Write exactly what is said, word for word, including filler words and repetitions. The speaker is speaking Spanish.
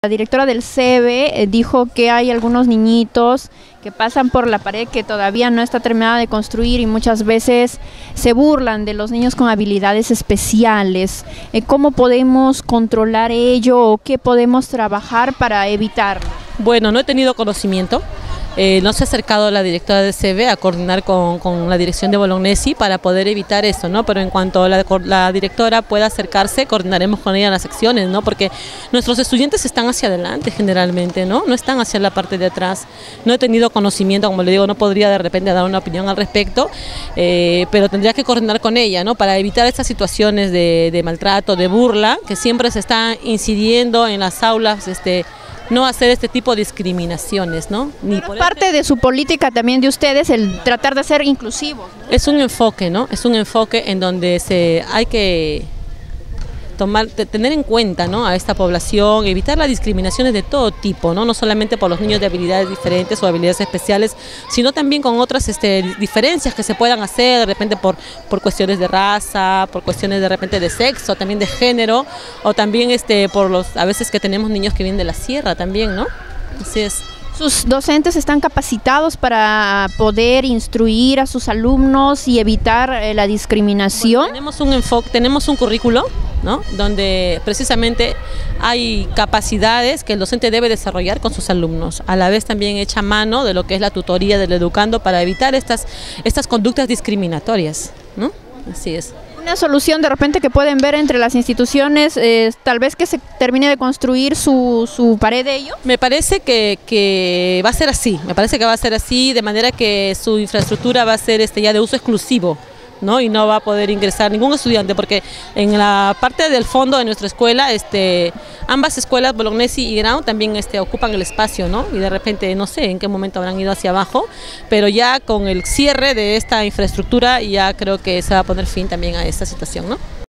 La directora del C E B E dijo que hay algunos niñitos que pasan por la pared que todavía no está terminada de construir y muchas veces se burlan de los niños con habilidades especiales. ¿Cómo podemos controlar ello o qué podemos trabajar para evitarlo? Bueno, no he tenido conocimiento. Eh, no se ha acercado la directora del C E B E a coordinar con, con la dirección de Bolognesi para poder evitar eso, ¿no? Pero en cuanto la, la directora pueda acercarse, coordinaremos con ella las acciones, ¿no? Porque nuestros estudiantes están hacia adelante generalmente, ¿no? No están hacia la parte de atrás. No he tenido conocimiento, como le digo, no podría de repente dar una opinión al respecto, eh, pero tendría que coordinar con ella, ¿no? Para evitar estas situaciones de, de maltrato, de burla, que siempre se están incidiendo en las aulas, este, no hacer este tipo de discriminaciones, ¿no? Ni por parte este... de su política también de ustedes el tratar de ser inclusivos, ¿no? Es un enfoque, ¿no? Es un enfoque en donde se hay que tomar, tener en cuenta, ¿no? A esta población, evitar las discriminaciones de todo tipo, ¿no? No solamente por los niños de habilidades diferentes o habilidades especiales, sino también con otras este, diferencias que se puedan hacer, de repente por, por cuestiones de raza, por cuestiones de repente de sexo, también de género, o también este, por los, a veces que tenemos niños que vienen de la sierra también, ¿no? Así es. ¿Sus docentes están capacitados para poder instruir a sus alumnos y evitar eh, la discriminación? Bueno, tenemos un enfoque, tenemos un currículo, ¿no? Donde precisamente hay capacidades que el docente debe desarrollar con sus alumnos, a la vez también echa mano de lo que es la tutoría del educando para evitar estas, estas conductas discriminatorias, ¿no? Así es. Una solución de repente que pueden ver entre las instituciones, eh, tal vez que se termine de construir su, su pared de ello. Me parece que, que va a ser así, me parece que va a ser así, de manera que su infraestructura va a ser este, ya de uso exclusivo, ¿no? Y no va a poder ingresar ningún estudiante, porque en la parte del fondo de nuestra escuela, este, ambas escuelas, Bolognesi y Grau, también este, ocupan el espacio, ¿no? Y de repente, no sé en qué momento habrán ido hacia abajo, pero ya con el cierre de esta infraestructura ya creo que se va a poner fin también a esta situación, ¿no?